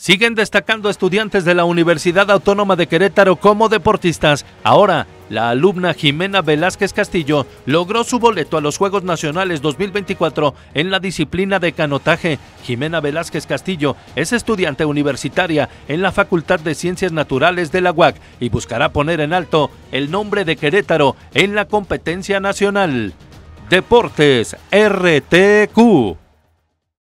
Siguen destacando estudiantes de la Universidad Autónoma de Querétaro como deportistas. Ahora, la alumna Jimena Velázquez Castillo logró su boleto a los Juegos Nacionales 2024 en la disciplina de canotaje. Jimena Velázquez Castillo es estudiante universitaria en la Facultad de Ciencias Naturales de la UAC y buscará poner en alto el nombre de Querétaro en la competencia nacional. Deportes RTQ.